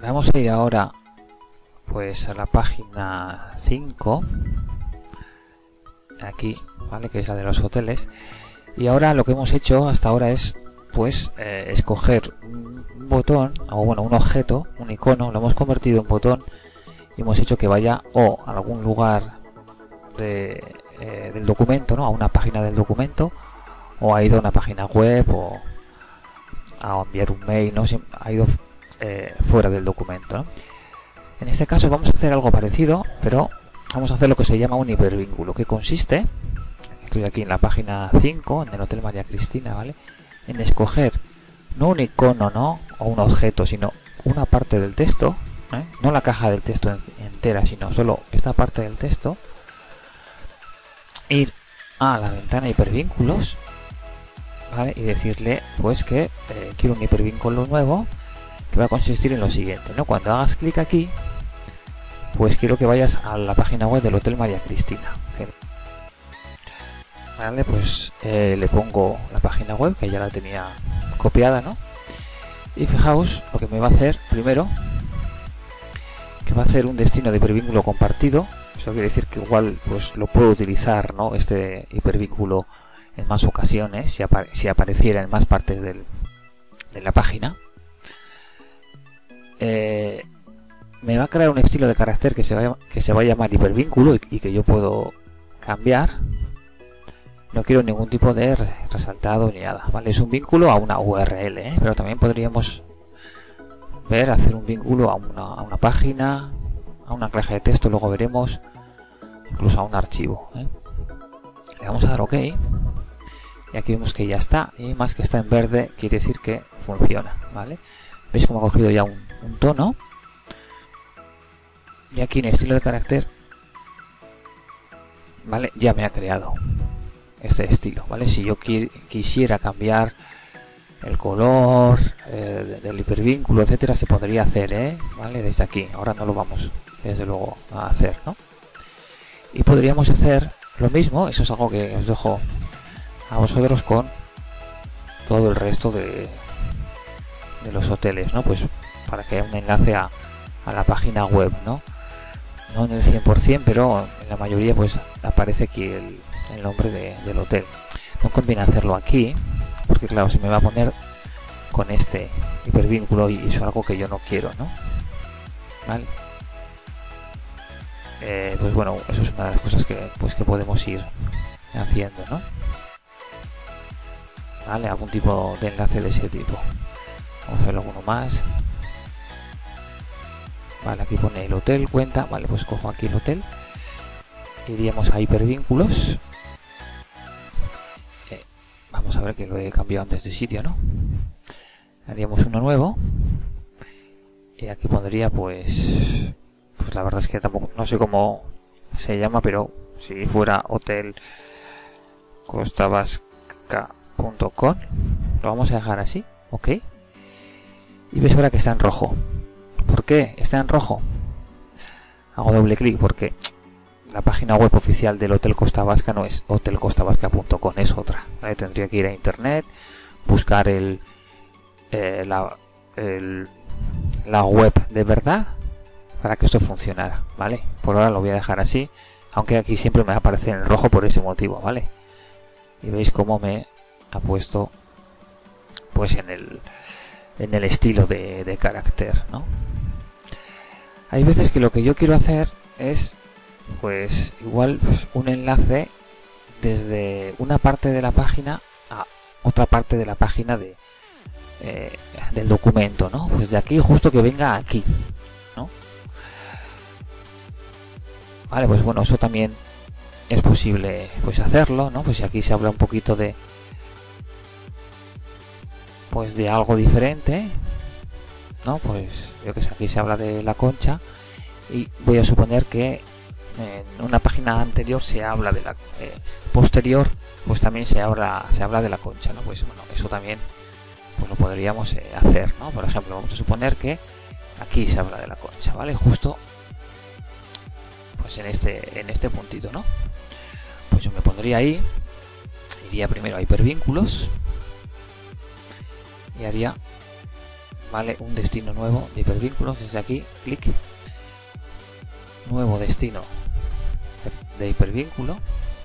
Vamos a ir ahora pues a la página 5, aquí, ¿vale? Que es la de los hoteles. Y ahora lo que hemos hecho hasta ahora es pues escoger un botón, o bueno, un objeto, un icono, lo hemos convertido en botón y hemos hecho que vaya o a algún lugar del documento, ¿no? A una página del documento, o ha ido a una página web, o a enviar un mail, ¿no? Ha ido fuera del documento, ¿no? En este caso vamos a hacer algo parecido, pero vamos a hacer lo que se llama un hipervínculo, que consiste, estoy aquí en la página 5, en el Hotel María Cristina, ¿vale? En escoger no un icono, ¿no? O un objeto, sino una parte del texto, ¿eh? No la caja del texto entera, sino solo esta parte del texto. Ir a la ventana hipervínculos, ¿vale? Y decirle pues que quiero un hipervínculo nuevo que va a consistir en lo siguiente, ¿no? Cuando hagas clic aquí, pues quiero que vayas a la página web del Hotel María Cristina. Vale, pues le pongo la página web, que ya la tenía copiada, ¿no? Y fijaos lo que me va a hacer primero, que va a hacer un destino de hipervínculo compartido. Eso quiere decir que igual pues lo puedo utilizar, ¿no? Este hipervínculo en más ocasiones, si apareciera en más partes de la página. Me va a crear un estilo de carácter que se va a llamar hipervínculo y que yo puedo cambiar. No quiero ningún tipo de resaltado ni nada, ¿vale? Es un vínculo a una URL, ¿eh? Pero también podríamos hacer un vínculo a una página, a una caja de texto, luego veremos, incluso a un archivo, ¿eh? Le vamos a dar OK y aquí vemos que ya está, y más que está en verde quiere decir que funciona, ¿vale? ¿Veis cómo ha cogido ya un tono? Y aquí en estilo de carácter, ¿vale? Ya me ha creado este estilo, ¿vale? Si yo quisiera cambiar el color del hipervínculo, etcétera, se podría hacer, ¿vale? Desde aquí. Ahora no lo vamos, desde luego, a hacer, ¿no? Y podríamos hacer lo mismo. Eso es algo que os dejo a vosotros con todo el resto de los hoteles, ¿no? Pues para que haya un enlace a la página web, ¿no? No en el 100%, pero en la mayoría pues aparece aquí el nombre del hotel. No conviene hacerlo aquí, porque claro, se me va a poner con este hipervínculo y eso es algo que yo no quiero, ¿no? ¿Vale? Pues bueno, eso es una de las cosas que podemos ir haciendo, ¿no? ¿Vale? Algún tipo de enlace de ese tipo. Vamos a ver alguno más. Vale, aquí pone el hotel, cuenta. Vale, pues cojo aquí el hotel. Iríamos a hipervínculos. Vamos a ver que lo he cambiado antes de sitio, ¿no? Haríamos uno nuevo. Y aquí pondría pues la verdad es que tampoco, no sé cómo se llama, pero si fuera hotel costabasca.com, lo vamos a dejar así, ok. Y ves ahora que está en rojo. ¿Por qué está en rojo? Hago doble clic porque la página web oficial del Hotel Costa Vasca no es hotelcostabasca.com, es otra, ¿vale? Tendría que ir a internet, buscar la web de verdad para que esto funcionara, ¿vale? Por ahora lo voy a dejar así, aunque aquí siempre me va a aparecer en rojo por ese motivo, ¿vale? Y veis cómo me ha puesto pues en el estilo de carácter, ¿no? Hay veces que lo que yo quiero hacer es pues igual un enlace desde una parte de la página a otra parte de la página del documento, ¿no? Pues de aquí justo que venga aquí, ¿no? Vale, pues bueno, eso también es posible pues hacerlo, ¿no? Pues si aquí se habla un poquito de pues de algo diferente, ¿no? Pues yo que sé, aquí se habla de la Concha y voy a suponer que en una página anterior se habla de la posterior, pues también se habla de la Concha, ¿no? Pues bueno, eso también pues lo podríamos hacer, ¿no? Por ejemplo, vamos a suponer que aquí se habla de la Concha, ¿vale? Justo pues en este puntito, ¿no? Pues yo me pondría ahí, iría primero a hipervínculos y haría ¿vale? Un destino nuevo de hipervínculos. Desde aquí, clic, nuevo destino de hipervínculo,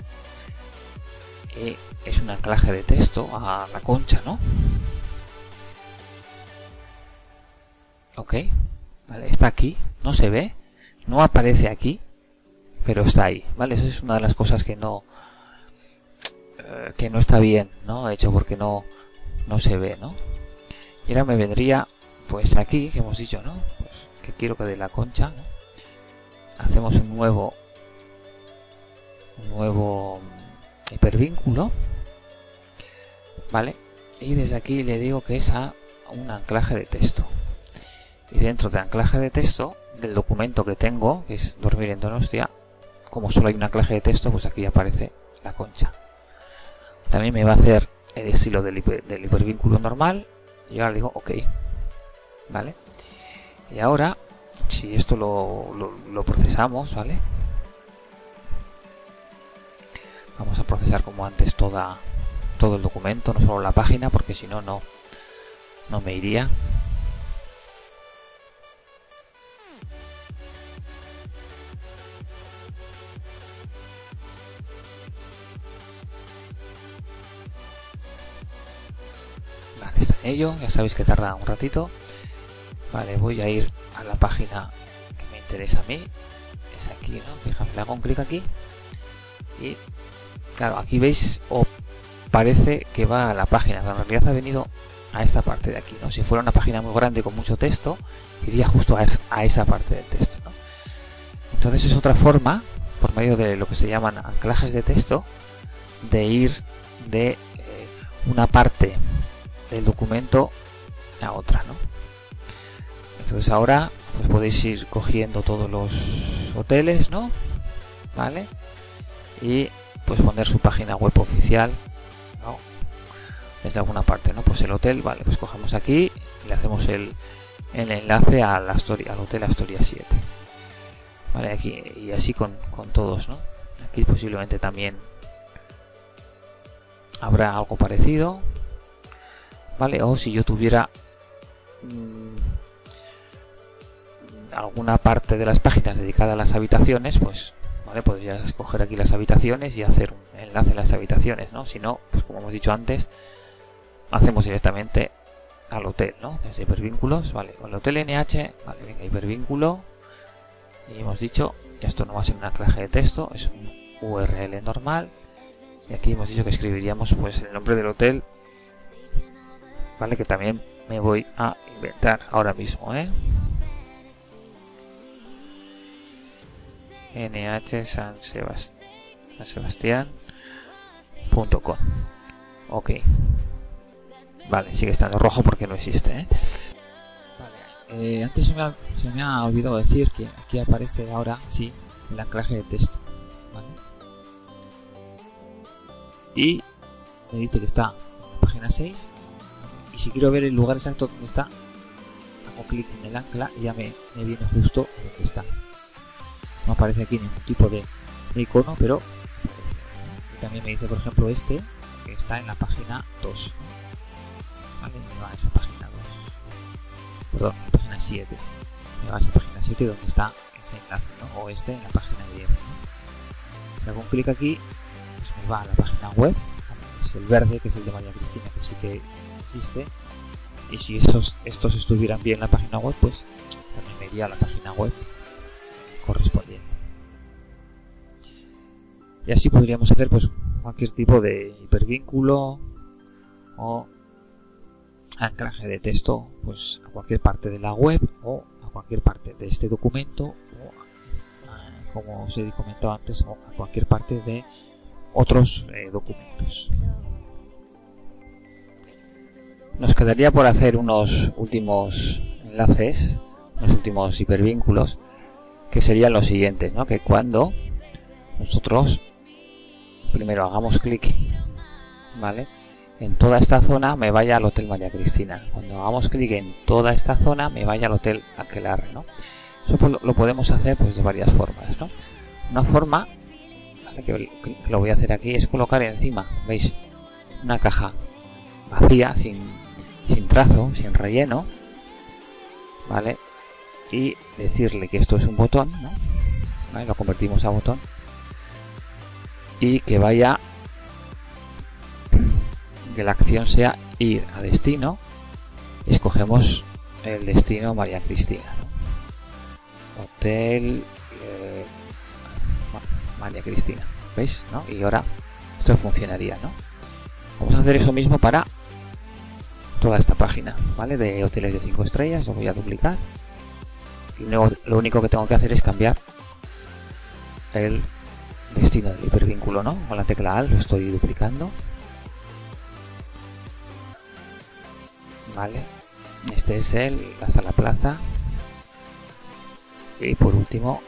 y es un anclaje de texto a la concha, ¿no? Ok, vale, está aquí, no se ve, no aparece aquí, pero está ahí, ¿vale? Eso es una de las cosas que no está bien, ¿no? Hecho porque no se ve, ¿no? Y ahora me vendría, pues aquí, que hemos dicho, ¿no? Pues que quiero que de la concha, ¿no? Hacemos un nuevo hipervínculo, ¿vale? Y desde aquí le digo que es a un anclaje de texto. Y dentro de anclaje de texto, del documento que tengo, que es Dormir en Donostia, como solo hay un anclaje de texto, pues aquí aparece la concha. También me va a hacer el estilo del hipervínculo normal, y ahora le digo OK, ¿vale? Y ahora, si esto lo procesamos, ¿vale? Vamos a procesar como antes todo el documento, no solo la página, porque si no, no me iría. Vale, está en ello, ya sabéis que tarda un ratito. Vale, voy a ir a la página que me interesa a mí. Es aquí, ¿no? Fijaos, le hago un clic aquí y claro, aquí veis o parece que va a la página, pero en realidad ha venido a esta parte de aquí, ¿no? Si fuera una página muy grande con mucho texto, iría justo a esa parte del texto, ¿no? Entonces es otra forma, por medio de lo que se llaman anclajes de texto, de ir de una parte del documento a otra, ¿no? Entonces ahora pues podéis ir cogiendo todos los hoteles, ¿no? ¿Vale? Y pues poner su página web oficial, ¿no? Desde alguna parte, ¿no? Pues el hotel, vale, pues cogemos aquí y le hacemos el enlace a al hotel Astoria 7. Vale, aquí y así con todos, ¿no? Aquí posiblemente también habrá algo parecido, ¿vale? O si yo tuviera alguna parte de las páginas dedicada a las habitaciones, pues vale, podría escoger aquí las habitaciones y hacer un enlace a las habitaciones, ¿no? Si no, pues como hemos dicho antes, hacemos directamente al hotel, ¿no? Desde hipervínculos, vale, el hotel NH, vale, venga, hipervínculo, y hemos dicho, esto no va a ser un anclaje de texto, es un URL normal, y aquí hemos dicho que escribiríamos pues el nombre del hotel, vale, que también me voy a inventar ahora mismo, NH San Sebastián.com. Ok, vale, sigue estando rojo porque no existe, Vale, antes se me ha olvidado decir que aquí aparece ahora sí el anclaje de texto, ¿vale? Y me dice que está en la página 6, y si quiero ver el lugar exacto donde está, hago clic en el ancla y ya me viene justo donde está. No aparece aquí ningún tipo de icono, pero aparece. Y también me dice, por ejemplo, este que está en la página 2, ¿vale? Me va a esa página 2, perdón, la página 7, me va a esa página 7 donde está ese enlace, ¿no? O este en la página 10, ¿no? Si hago un clic aquí, pues me va a la página web, es el verde, que es el de María Cristina, que sí que existe, y si estos estuvieran bien en la página web, pues también me iría a la página web correspondiente. Y así podríamos hacer pues cualquier tipo de hipervínculo o anclaje de texto pues a cualquier parte de la web o a cualquier parte de este documento o como os he comentado antes, o a cualquier parte de otros documentos. Nos quedaría por hacer unos últimos enlaces, unos últimos hipervínculos, que serían los siguientes, ¿no? Que cuando nosotros primero hagamos clic, ¿vale?, en toda esta zona me vaya al Hotel María Cristina. Cuando hagamos clic en toda esta zona me vaya al Hotel Aquelarre, ¿no? Eso pues lo podemos hacer pues de varias formas, ¿no? Una forma, ¿vale?, que lo voy a hacer aquí, es colocar encima, ¿veis?, una caja vacía, sin trazo, sin relleno, ¿vale? Y decirle que esto es un botón, ¿no? ¿Vale? Lo convertimos a botón y que vaya, que la acción sea ir a destino. Escogemos el destino María Cristina, ¿no? Hotel María Cristina, ¿veis? ¿No? Y ahora esto funcionaría, ¿no? Vamos a hacer eso mismo para toda esta página, ¿vale? De hoteles de 5 estrellas, lo voy a duplicar. Y luego lo único que tengo que hacer es cambiar el destino del hipervínculo, ¿no? Con la tecla Alt lo estoy duplicando. Vale. Este es la sala plaza. Y por último,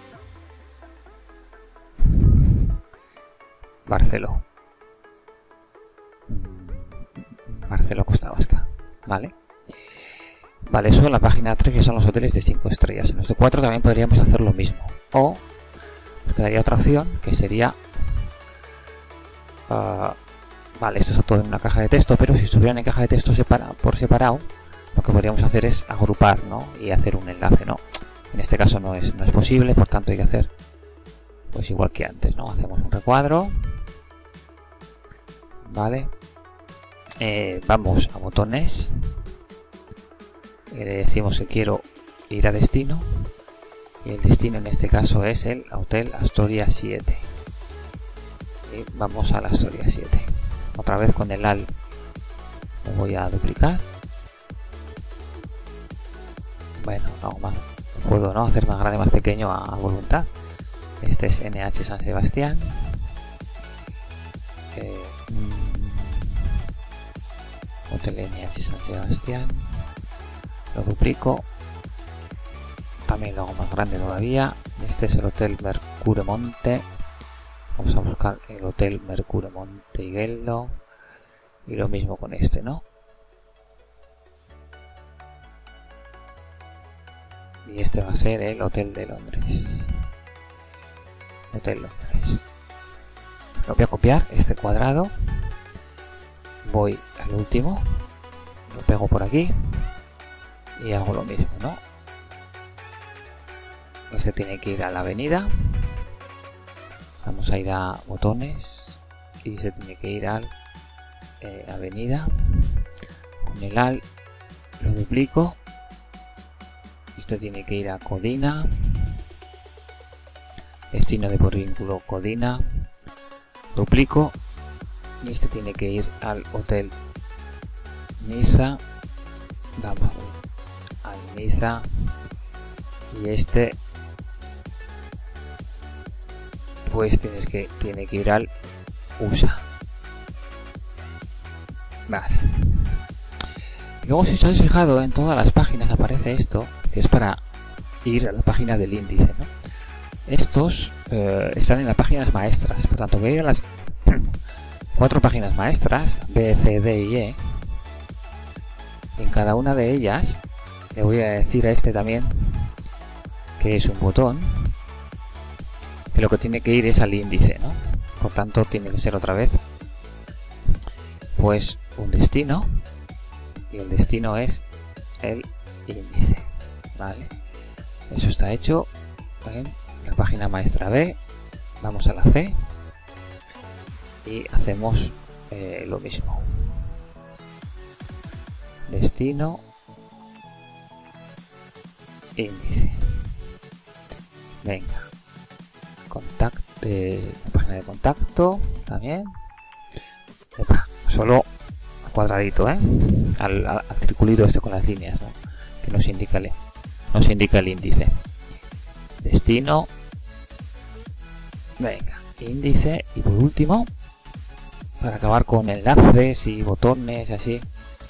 Barceló. Barceló Costa Vasca. Vale. Vale, eso en la página 3, que son los hoteles de 5 estrellas. En los de 4 también podríamos hacer lo mismo. O nos quedaría otra opción, que sería... vale, esto está todo en una caja de texto, pero si estuvieran en caja de texto por separado, lo que podríamos hacer es agrupar, ¿no? Y hacer un enlace, ¿no? En este caso no es posible, por tanto hay que hacer pues igual que antes, ¿no? Hacemos un recuadro. Vale. Vamos a botones. Le decimos que quiero ir a destino. Y el destino en este caso es el Hotel Astoria 7. Y vamos a la Astoria 7. Otra vez con el Alt lo voy a duplicar. Bueno, hago más. Puedo, ¿no?, hacer más grande, más pequeño a voluntad. Este es NH San Sebastián. Hotel NH San Sebastián. Lo duplico. También lo hago más grande todavía. Este es el Hotel Mercure Monte. Vamos a buscar el Hotel Mercure Monte Higueldo. Y lo mismo con este, ¿no? Y este va a ser el Hotel de Londres. Hotel Londres. Lo voy a copiar, este cuadrado. Voy al último. Lo pego por aquí. Y hago lo mismo, ¿no? Este tiene que ir a la avenida. Vamos a ir a botones. Y se tiene que ir al avenida. Con el Alt lo duplico. Este tiene que ir a Codina. Destino de por vínculo Codina. Duplico. Y este tiene que ir al Hotel Niza. Vamos al Niza. Y este pues tiene que ir al USA. Vale. Luego, si os habéis fijado, en todas las páginas aparece esto, que es para ir a la página del índice, ¿no? Estos están en las páginas maestras, por tanto voy a ir a las 4 páginas maestras, B, C, D y E. En cada una de ellas le voy a decir a este también que es un botón, que lo que tiene que ir es al índice, ¿no? Por tanto tiene que ser otra vez pues un destino, y el destino es el índice, ¿vale? Eso está hecho en la página maestra B. Vamos a la C y hacemos lo mismo. Destino, índice. Venga, contacto, página de contacto también. Epa, solo cuadradito, al circulito este con las líneas, ¿no?, que nos indica el índice. Destino, venga, índice, y por último, para acabar con enlaces y botones así,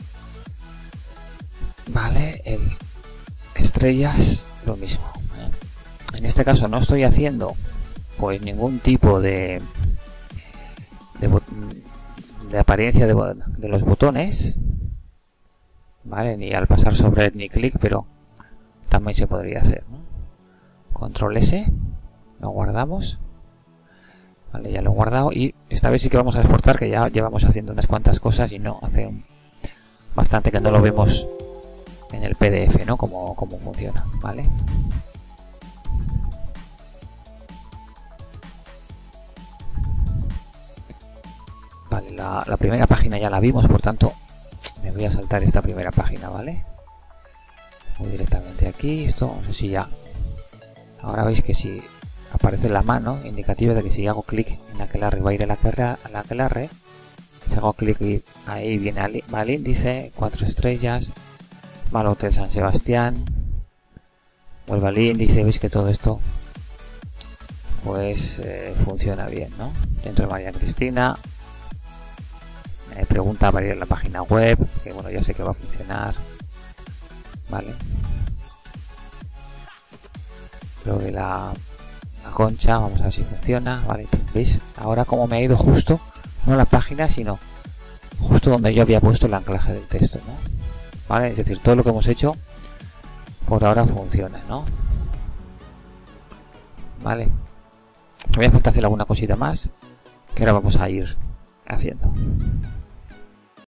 vale, el estrellas, lo mismo. En este caso no estoy haciendo pues ningún tipo de apariencia de los botones, vale, ni al pasar sobre él ni clic, pero también se podría hacer, ¿no? Control S, lo guardamos, vale, ya lo he guardado, y esta vez sí que vamos a exportar, que ya llevamos haciendo unas cuantas cosas y no hace bastante que no lo vemos en el PDF, ¿no? Cómo funciona, ¿vale? Vale, la primera página ya la vimos, por tanto me voy a saltar esta primera página, ¿vale? Voy directamente aquí, esto no sé si ya... Ahora veis que si aparece la mano, indicativo de que si hago clic en aquelarre va a ir a la aquelarre. Si hago clic ahí viene al índice, 4 estrellas, va al Hotel San Sebastián, vuelve al índice, veis que todo esto pues funciona bien, ¿no? Dentro de María Cristina, me pregunta para ir a la página web, que bueno, ya sé que va a funcionar, ¿vale? Lo de la concha, vamos a ver si funciona, ¿vale? ¿Veis? Ahora como me he ido justo, no a la página, sino justo donde yo había puesto el anclaje del texto, ¿no? ¿Vale? Es decir, todo lo que hemos hecho por ahora funciona, ¿no? ¿Vale? Me falta hacer alguna cosita más que ahora vamos a ir haciendo.